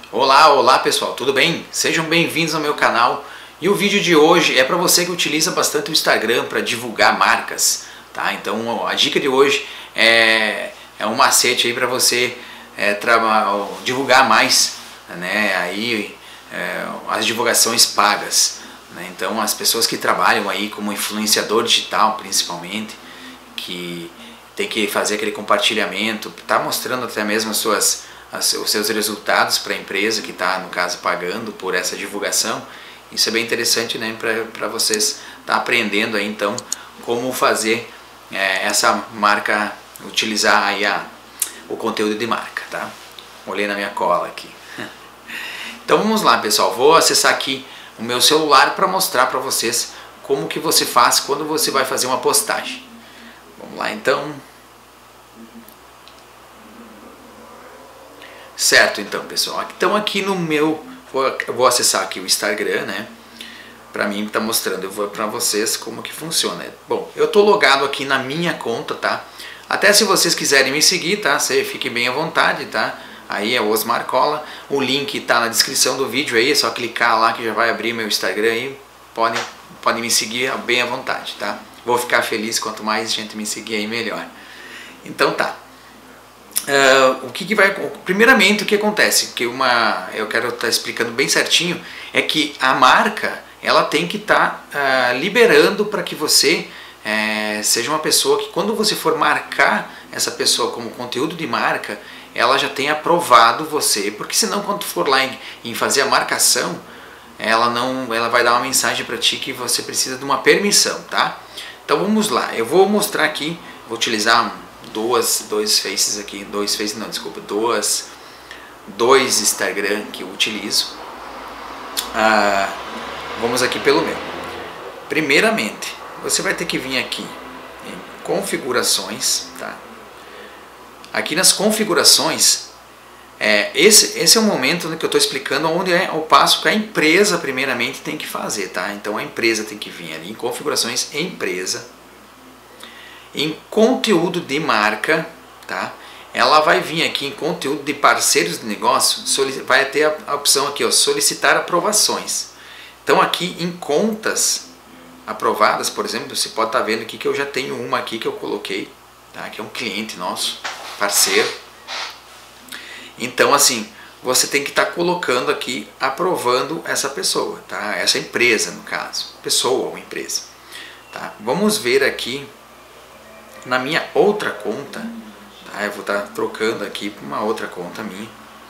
Olá pessoal, tudo bem? Sejam bem-vindos ao meu canal. E o vídeo de hoje é para você que utiliza bastante o Instagram para divulgar marcas, tá? Então a dica de hoje é um macete aí para você divulgar mais, né? Aí as divulgações pagas, né? Então as pessoas que trabalham aí como influenciador digital, principalmente, que tem que fazer aquele compartilhamento, tá mostrando até mesmo os seus resultados para a empresa que está, no caso, pagando por essa divulgação. Isso é bem interessante, né, para vocês estar aprendendo aí, então, como fazer essa marca, utilizar aí o conteúdo de marca, tá? Olhei na minha cola aqui. Então vamos lá, pessoal, vou acessar aqui o meu celular para mostrar para vocês como que você faz quando você vai fazer uma postagem. Vamos lá, então. Certo, então, pessoal. Então aqui no meu, eu vou acessar aqui o Instagram, né? Para mim tá mostrando, eu vou para vocês como que funciona. Bom, eu tô logado aqui na minha conta, tá? Até se vocês quiserem me seguir, tá? Você fique bem à vontade, tá? Aí é o Osmar Cola. O link tá na descrição do vídeo aí, é só clicar lá que já vai abrir meu Instagram aí. Podem me seguir bem à vontade, tá? Vou ficar feliz quanto mais gente me seguir aí, melhor. Então tá. Primeiramente, o que acontece, eu quero estar explicando bem certinho, é que a marca ela tem que estar liberando para que você seja uma pessoa que, quando você for marcar essa pessoa como conteúdo de marca, ela já tenha aprovado você, porque senão quando for lá em fazer a marcação, ela vai dar uma mensagem para ti que você precisa de uma permissão, tá? Então vamos lá, eu vou mostrar aqui, vou utilizar dois Instagram que eu utilizo. Vamos aqui pelo meu. Primeiramente, você vai ter que vir aqui em configurações, tá? Aqui nas configurações, esse é o momento que eu estou explicando onde é o passo que a empresa primeiramente tem que fazer, tá? Então a empresa tem que vir ali em configurações, empresa. Em conteúdo de marca, tá? Ela vai vir aqui em conteúdo de parceiros de negócio, vai ter a opção aqui, ó, solicitar aprovações. Então aqui em contas aprovadas, por exemplo, você pode estar vendo aqui que eu já tenho uma aqui que eu coloquei, tá? Que é um cliente nosso, parceiro. Então assim, você tem que estar colocando aqui, aprovando essa pessoa, tá? Essa empresa, no caso, pessoa ou empresa, tá? Vamos ver aqui na minha outra conta, tá? Eu vou estar trocando aqui para uma outra conta minha.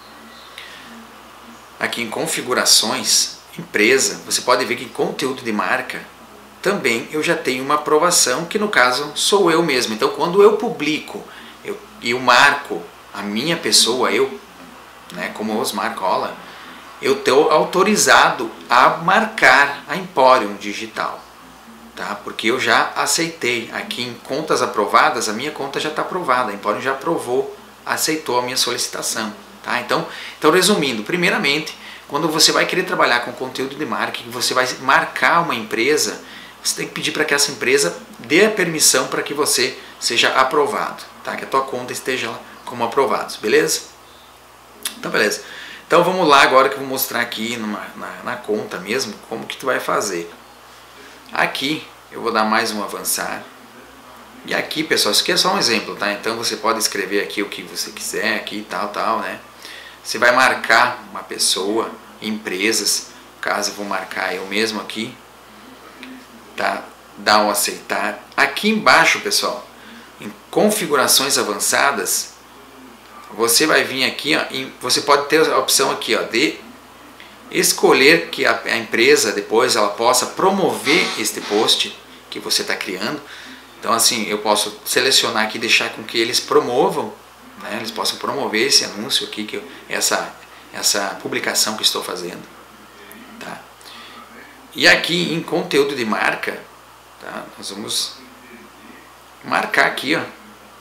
Aqui em configurações, empresa, você pode ver que em conteúdo de marca também eu já tenho uma aprovação, que no caso sou eu mesmo. Então quando eu publico e eu marco a minha pessoa, né, como Osmar Cola, eu estou autorizado a marcar a Emporium Digital. Tá? Porque eu já aceitei aqui em contas aprovadas, a minha conta já está aprovada, a Emporium já aprovou, aceitou a minha solicitação. Tá? Então resumindo, primeiramente, quando você vai querer trabalhar com conteúdo de marketing, você vai marcar uma empresa, você tem que pedir para que essa empresa dê a permissão para que você seja aprovado, tá? Que a tua conta esteja lá como aprovados, beleza? Então beleza. Então vamos lá agora que eu vou mostrar aqui na conta mesmo como que tu vai fazer. Aqui eu vou dar mais um avançar. E aqui, pessoal, isso aqui é só um exemplo, tá? Então você pode escrever aqui o que você quiser, aqui tal, né? Você vai marcar uma pessoa, empresas, no caso eu vou marcar eu mesmo aqui, tá? Dá um aceitar. Aqui embaixo, pessoal, em configurações avançadas, você vai vir aqui, ó, você pode ter a opção aqui, ó, de escolher que a empresa depois ela possa promover este post que você está criando. Então assim, eu posso selecionar aqui, deixar com que eles promovam, né? Eles possam promover esse anúncio aqui, essa publicação que estou fazendo, tá? E aqui em conteúdo de marca, tá? Nós vamos marcar aqui, ó,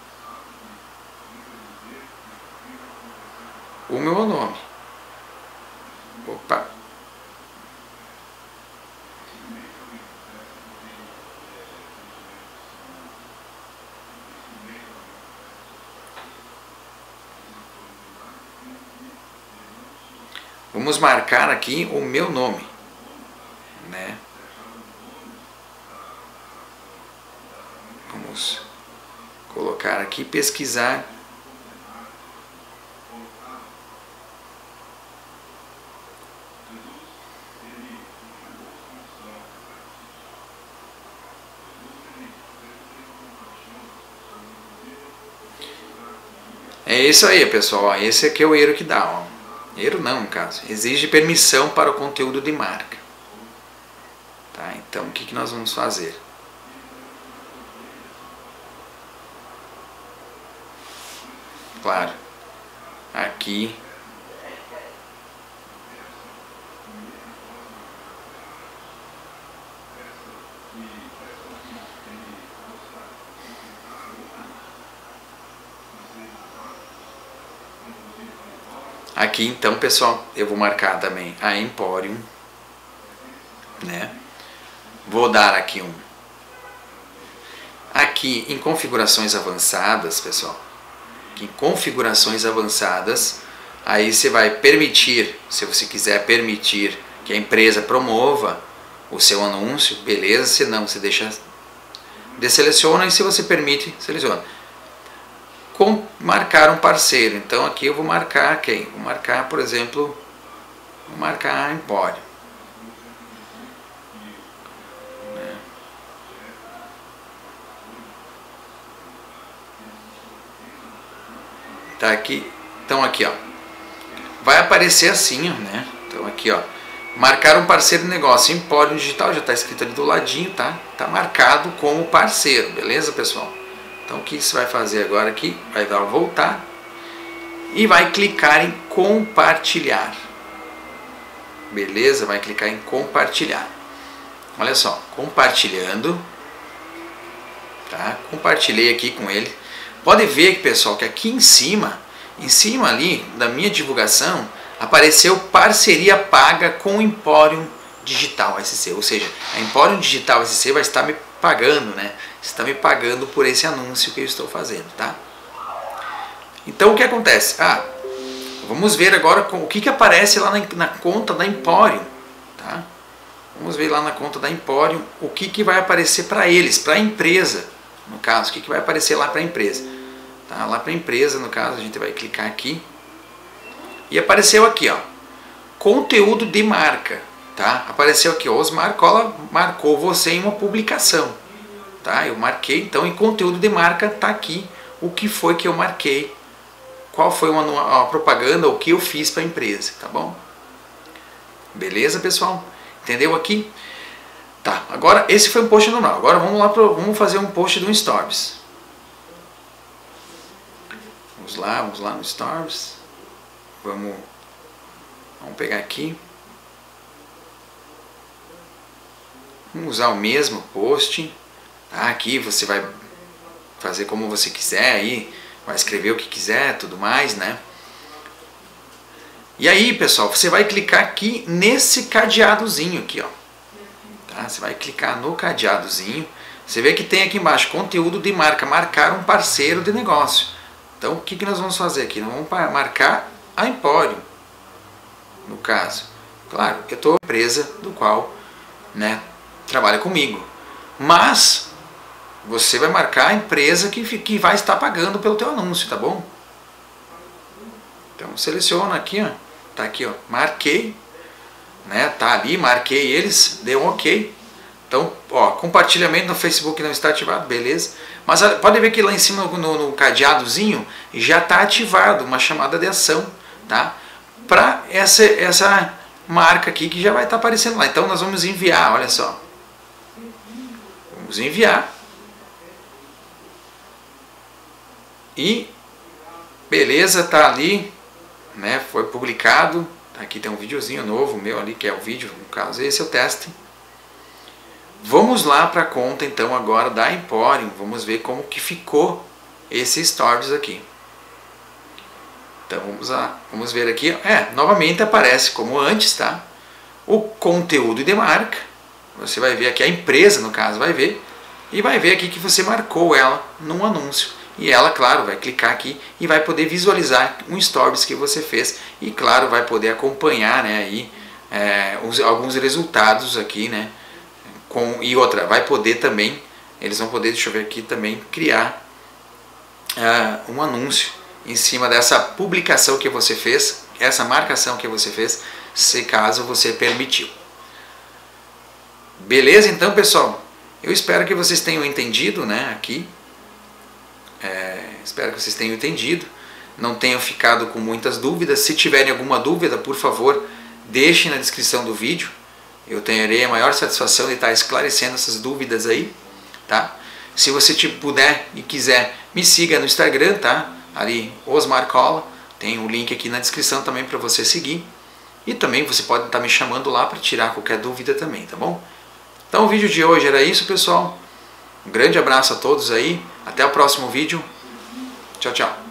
o meu nome. Opa! Vamos marcar aqui o meu nome, né? Vamos colocar aqui, pesquisar. É isso aí, pessoal. Ó, esse aqui é o erro que dá. Ó. Erro não, no caso. Exige permissão para o conteúdo de marca. Tá? Então, o que nós vamos fazer? Claro. Aqui. Aqui então, pessoal, eu vou marcar também a Emporium, né? Vou dar aqui um. Aqui em configurações avançadas, pessoal, aqui em configurações avançadas, aí você vai permitir, se você quiser permitir que a empresa promova o seu anúncio, beleza, se não, você deixa, deseleciona, e se você permite, seleciona. Marcar um parceiro, então aqui eu vou marcar quem? Vou marcar, por exemplo, vou marcar a Emporium. Tá aqui, então aqui ó, vai aparecer assim, ó, né? Então aqui ó, marcar um parceiro de negócio, Emporium Digital, já está escrito ali do ladinho, tá? Tá marcado como parceiro, beleza, pessoal? Então o que você vai fazer agora aqui? Vai dar voltar e vai clicar em compartilhar. Beleza? Vai clicar em compartilhar. Olha só, compartilhando. Tá? Compartilhei aqui com ele. Pode ver, pessoal, que aqui em cima ali da minha divulgação, apareceu parceria paga com o Emporium Digital SC. Ou seja, a Emporium Digital SC vai estar me pagando, né? Está me pagando por esse anúncio que eu estou fazendo, tá? Então o que acontece? Vamos ver agora o que aparece lá na conta da Emporium, tá? Vamos ver lá na conta da Emporium o que vai aparecer para eles, para a empresa, no caso, o que vai aparecer lá para a empresa, tá? Lá para a empresa, no caso, a gente vai clicar aqui e apareceu aqui, ó, conteúdo de marca, tá? Apareceu aqui, ó, Osmar Cola marcou você em uma publicação. Tá? Eu marquei, então em conteúdo de marca tá aqui o que foi que eu marquei, qual foi a propaganda, o que eu fiz para a empresa, tá bom? Beleza, pessoal? Entendeu aqui? Tá, agora esse foi um post normal, agora vamos fazer um post do Stories. Vamos lá no Stories, vamos pegar aqui, vamos usar o mesmo post. Aqui você vai fazer como você quiser, aí vai escrever o que quiser, tudo mais, né? E aí, pessoal, você vai clicar aqui nesse cadeadozinho aqui, ó. Tá? Você vai clicar no cadeadozinho. Você vê que tem aqui embaixo conteúdo de marca, marcar um parceiro de negócio. Então, o que nós vamos fazer aqui? Nós vamos marcar a Emporium, no caso. Claro, eu estou empresa do qual, né, trabalha comigo, mas você vai marcar a empresa que vai estar pagando pelo teu anúncio, tá bom? Então seleciona aqui, ó, tá aqui, ó, marquei, né? Tá ali, marquei eles, deu um OK. Então, ó, compartilhamento no Facebook não está ativado, beleza? Mas pode ver que lá em cima no cadeadozinho já está ativado uma chamada de ação, tá? Para essa marca aqui que já vai estar aparecendo lá. Então nós vamos enviar, olha só. Vamos enviar. E beleza, tá ali, né? Foi publicado. Aqui tem um videozinho novo meu ali, que é o vídeo, no caso esse é o teste. Vamos lá para a conta então agora da Emporium, vamos ver como que ficou esse Stories aqui. Então vamos lá, vamos ver aqui, novamente aparece como antes, tá? O conteúdo de marca, você vai ver aqui, a empresa no caso vai ver, e vai ver aqui que você marcou ela num anúncio. e ela, claro, vai clicar aqui e vai poder visualizar um stories que você fez e, claro, vai poder acompanhar, né, aí, alguns resultados aqui, né, e outra, vai poder também, eles vão poder, deixa eu ver aqui também, criar um anúncio em cima dessa publicação que você fez, essa marcação que você fez, se caso você permitiu. Beleza, então, pessoal? Eu espero que vocês tenham entendido, né, aqui. Espero que vocês tenham entendido, não tenham ficado com muitas dúvidas. Se tiverem alguma dúvida, por favor, deixem na descrição do vídeo. Eu terei a maior satisfação de estar esclarecendo essas dúvidas aí, tá? Se você puder e quiser, me siga no Instagram, tá? Ali, Osmar Cola, tem o link aqui na descrição também para você seguir. E também você pode estar me chamando lá para tirar qualquer dúvida também, tá bom? Então o vídeo de hoje era isso, pessoal. Um grande abraço a todos aí. Até o próximo vídeo. Tchau, tchau.